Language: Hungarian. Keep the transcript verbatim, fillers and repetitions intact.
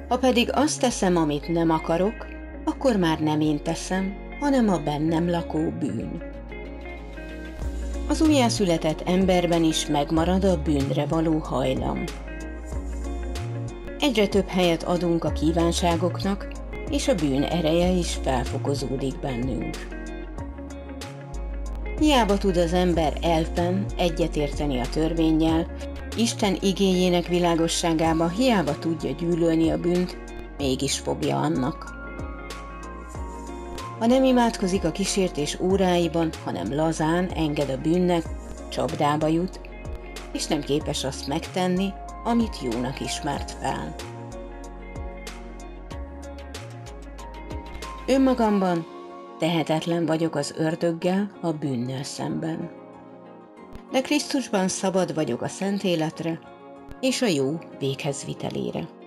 Ha pedig azt teszem, amit nem akarok, akkor már nem én teszem, hanem a bennem lakó bűn. Az újjászületett emberben is megmarad a bűnre való hajlam. Egyre több helyet adunk a kívánságoknak, és a bűn ereje is felfokozódik bennünk. Hiába tud az ember elvben egyetérteni a törvénnyel, Isten igéjének világosságába hiába tudja gyűlölni a bűnt, mégis fogja annak. Ha nem imádkozik a kísértés óráiban, hanem lazán enged a bűnnek, csapdába jut, és nem képes azt megtenni, amit jónak ismert fel. Önmagamban tehetetlen vagyok az ördöggel, a bűnnel szemben. De Krisztusban szabad vagyok a szent életre és a jó véghezvitelére.